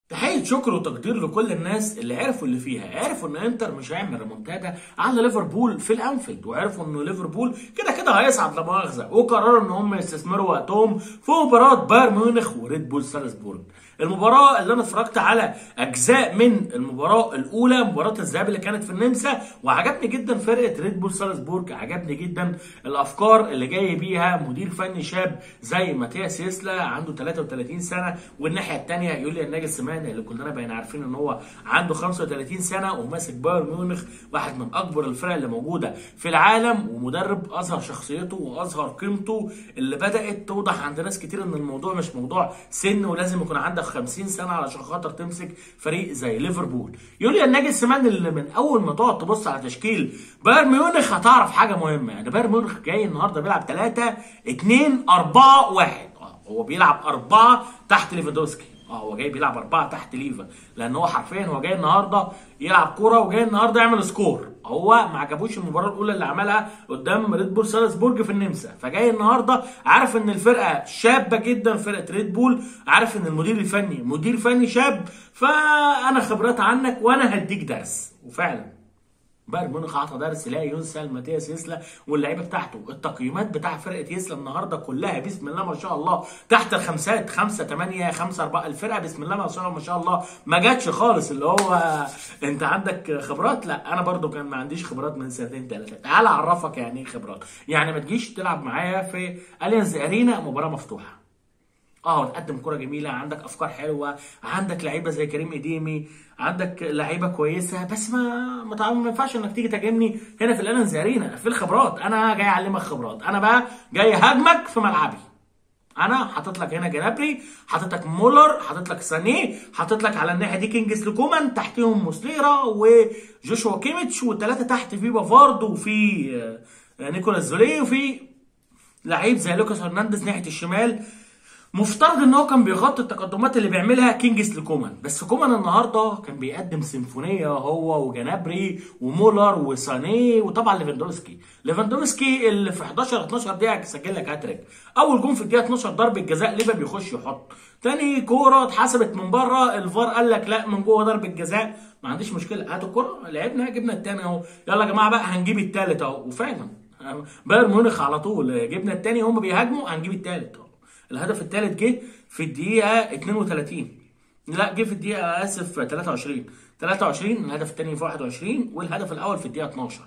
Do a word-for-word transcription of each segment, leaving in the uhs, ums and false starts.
تحية شكر وتقدير لكل الناس اللي عرفوا اللي فيها، عرفوا ان انتر مش هيعمل ريمونتادا على ليفربول في الانفيلد، وعرفوا ان ليفربول كده كده هيصعد لا مؤاخذة، وقرروا ان هم يستثمروا وقتهم في مباراة بايرن ميونخ وريد بول سالزبورج. المباراة اللي انا اتفرجت على اجزاء من المباراة الاولى، مباراة الذهاب اللي كانت في النمسا، وعجبني جدا فرقة ريد بول سالزبورج، عجبني جدا الافكار اللي جاي بيها مدير فني شاب زي ماتياس يسلا عنده ثلاثة وثلاثين سنة، والناحية الثانية يوليان ناجلسمان اللي كلنا بقينا عارفين ان هو عنده خمسة وثلاثين سنة وماسك بايرن ميونخ، واحد من اكبر الفرق اللي موجودة في العالم، ومدرب اظهر شخصيته واظهر قيمته اللي بدأت توضح عند ناس كتير ان الموضوع مش موضوع سن ولازم يكون عندك خمسين سنة علشان خاطر تمسك فريق زي ليفربول. يوليان ناجلسمان اللي من اول ما تقعد تبص على تشكيل بايرن ميونخ هتعرف حاجة مهمة، يعني بايرن ميونخ جاي النهارده بيلعب ثلاثة اتنين أربعة واحد، هو بيلعب أربعة تحت ليفاندوفسكي، اه هو جاي بيلعب أربعة تحت ليفا، لأن هو حرفيا هو جاي النهارده يلعب كورة وجاي النهارده يعمل سكور. هو ما عجبوش المباراة الأولى اللي عملها قدام ريد بول سالزبورج في النمسا، فجاي النهارده عارف إن الفرقة شابة جدا، فرقة ريد بول، عارف إن المدير الفني مدير فني شاب، فأنا خبرات عنك وأنا هديك درس. وفعلا بايرن ميونخ اعطى درس لا ينسى لماتياس يسلا واللعيبه بتاعته. التقييمات بتاع فرقه يسلا النهارده كلها بسم الله ما شاء الله تحت الخمسات، خمسة ثمانية خمسة أربعة، الفرقه بسم الله ما شاء الله ما شاء الله ما جاتش خالص اللي هو انت عندك خبرات. لا انا برضو كان ما عنديش خبرات من سنتين ثلاثه. تعال اعرفك يعني ايه خبرات. يعني ما تجيش تلعب معايا في اليانز ارينا مباراه مفتوحه، اه تقدم كرة جميلة، عندك افكار حلوة، عندك لعيبة زي كريم اديمي، عندك لعيبة كويسة، بس ما ما ما ينفعش انك تيجي تهاجمني هنا في الاليانز ارينا في الخبرات. انا جاي اعلمك خبرات، انا بقى جاي هاجمك في ملعبي. انا حاطط لك هنا جنابري، حاطط لك مولر، حاطط لك سانيه، حاطط لك على الناحيه دي كينجز لكومان، تحتهم موسليرا وجوشوا كيميتش، والثلاثه تحت في بافارد وفي نيكولاس زوليه، وفي لعيب زي لوكاس هرنانديز ناحيه الشمال. مفترض ان هو كان بيغطي التقدمات اللي بيعملها كينجز لكومان، بس كومان النهارده كان بيقدم سيمفونيه هو وجنابري ومولر وسانيه وطبعا ليفاندوفسكي. ليفاندوفسكي اللي في حداشر اتناشر دقيقه سجل لك هاتريك، اول جون في الدقيقه اتناشر ضربه جزاء ليفا بيخش يحط، تاني كوره اتحسبت من بره الفار قال لك لا من جوه ضربه جزاء، ما عنديش مشكله هاتوا الكوره لعبنا جبنا الثاني اهو، يلا يا جماعه بقى هنجيب الثالث اهو. وفعلا بايرن ميونخ على طول جبنا الثاني، هم بيهاجموا هنجيب الثالث اهو. الهدف الثالث جه في الدقيقة اتنين وتلاتين، لا جه في الدقيقة اسف تلاتة وعشرين، تلاتة وعشرين، الهدف الثاني في واحد وعشرين، والهدف الأول في الدقيقة اتناشر.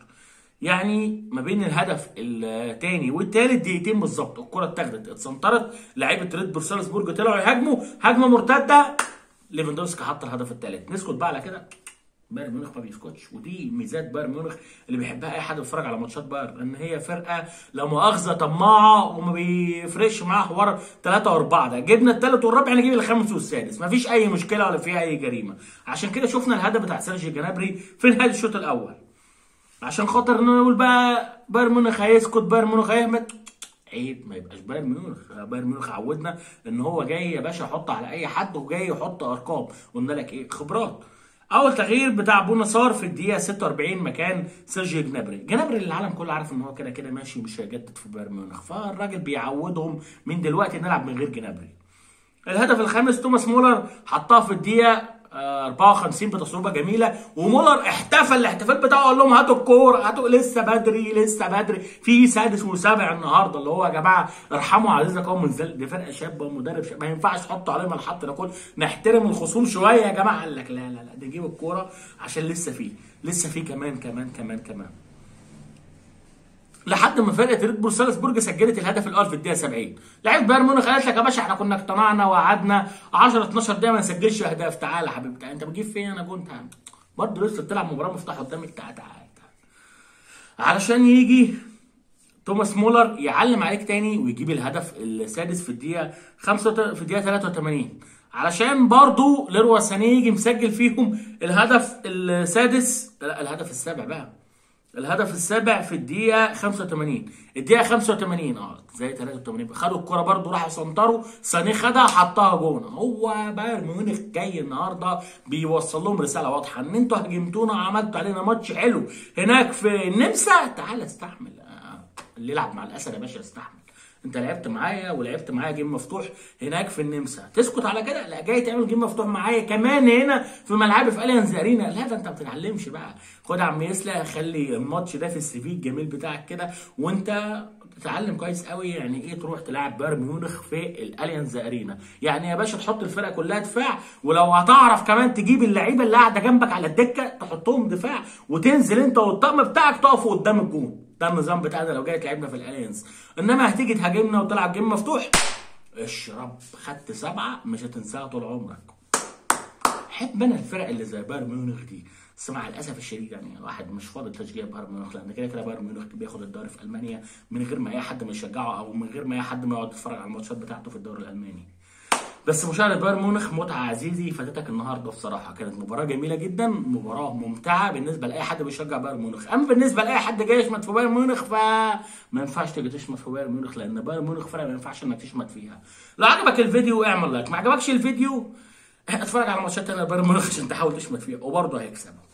يعني ما بين الهدف الثاني والثالث دقيقتين بالظبط، الكرة اتاخدت اتسنطرت، لعيبة ريد بول سالزبورج طلعوا يهاجموا هجمة مرتدة، ليفاندوفسكي حط الهدف الثالث. نسكت بقى على كده؟ بايرن ميونخ ما بيسكتش، ودي ميزات بايرن ميونخ اللي بيحبها اي حد بيتفرج على ماتشات بايرن، ان هي فرقه لا مؤاخذه طماعه وما بيفرقش معاها حوار ثلاثه واربعه، ده جبنا الثالث والرابع نجيب الخامس والسادس، ما فيش اي مشكله ولا فيها اي جريمه. عشان كده شفنا الهدف بتاع سيرجي جنابري في نهايه الشوط الاول، عشان خاطر انه يقول بقى بايرن ميونخ هيسكت، بايرن ميونخ هيهمت، عيب ما يبقاش بايرن ميونخ. بايرن ميونخ عودنا ان هو جاي يا باشا يحط على اي حد وجاي يحط ارقام، قلنا لك ايه خبرات. اول تغيير بتاع بونا صار في الدقيقه ستة واربعين مكان سيرجيو جنابري. جنابري اللي العالم كله عارف ان هو كده كده ماشي ومش هيجدد في بايرن ميونخ، فالراجل بيعودهم من دلوقتي نلعب من غير جنابري. الهدف الخامس توماس مولر حطها في الدقيقه اربعة وخمسين بتصويبه جميله، ومولر احتفل الاحتفال بتاعه قال لهم هاتوا الكوره هاتوا، لسه بدري لسه بدري، في سادس وسابع النهارده اللي هو يا جماعه ارحموا عزيزنا قوم منزل، دي فرقه شابه ومدرب شاب، ما ينفعش تحطوا عليهم الحط ده كله، نحترم الخصوم شويه يا جماعه. قال لك لا لا لا نجيب الكوره عشان لسه في لسه في كمان كمان كمان كمان لحد ما فرقه ريد بول سالزبورج سجلت الهدف الاول في الدقيقه سبعين. لعيبه بايرن ميونخ قالت لك يا باشا احنا كنا اقتنعنا وقعدنا عشرة اتناشر دقيقه ما نسجلش اهداف، تعالى يا حبيبي انت بتجيب فين انا جون تعالى برضه لسه بتلعب مباراه مفتوحه قدامك، تعالى تعالى علشان يجي توماس مولر يعلم عليك تاني ويجيب الهدف السادس في الدقيقه خمسة في الدقيقه تلاتة وتمانين، علشان برضه ليروا سانيه يجي مسجل فيهم الهدف السادس، لا الهدف السابع بقى، الهدف السابع في الدقيقة خمسة وتمانين، الدقيقة خمسة وتمانين اه زي تلاتة وتمانين خدوا الكرة برضه راحوا سنطروا، سانيه خدها حطها جون. هو بايرن ميونخ جاي النهارده بيوصل لهم رسالة واضحة ان انتوا هاجمتونا وعملتوا علينا ماتش حلو هناك في النمسا، تعالى استحمل، اللي يلعب مع الاسد يا باشا استحمل، انت لعبت معايا ولعبت معايا جيم مفتوح هناك في النمسا، تسكت على كده؟ لا، جاي تعمل جيم مفتوح معايا كمان هنا في ملعبي في اليانز ارينا؟ لا، ده انت ما بتتعلمش بقى. خد يا عم يسلا، خلي الماتش ده في السي في الجميل بتاعك كده، وانت تتعلم كويس قوي يعني ايه تروح تلعب بايرن ميونخ في الاليانز ارينا. يعني يا باشا تحط الفرقه كلها دفاع، ولو هتعرف كمان تجيب اللعيبه اللي قاعده جنبك على الدكه تحطهم دفاع، وتنزل انت والطقم بتاعك تقفوا قدام الجون. ده النظام بتاعنا لو جاي تلعبنا في الاليانز. انما هتيجي تهاجمنا وتلعب جيم مفتوح، اشرب، خدت سبعه مش هتنساها طول عمرك. احب انا الفرق اللي زي بايرن ميونخ دي، بس مع الاسف الشديد يعني الواحد مش فاضي تشجيع بايرن ميونخ، لان كده كده بايرن ميونخ بياخد الدوري في المانيا من غير ما اي حد ما يشجعه، او من غير ما اي حد ما يقعد يتفرج على الماتشات بتاعته في الدوري الالماني. بس مشاهده بايرن ميونخ متعه عزيزي فاتتك النهارده، بصراحه كانت مباراه جميله جدا، مباراه ممتعه بالنسبه لاي حد بيشجع بايرن ميونخ. اما بالنسبه لاي حد جاي يشمت في بايرن ميونخ، فما ينفعش تيجي تشمت في بايرن ميونخ، لان بايرن ميونخ فرقه ما ينفعش انك تشمت فيها. لو عجبك الفيديو اعمل لايك، ما عجبكش الفيديو اتفرج على ماتشات تانيه بايرن ميونخ عشان تحاول تشمت فيها، وبرضه هيكسب.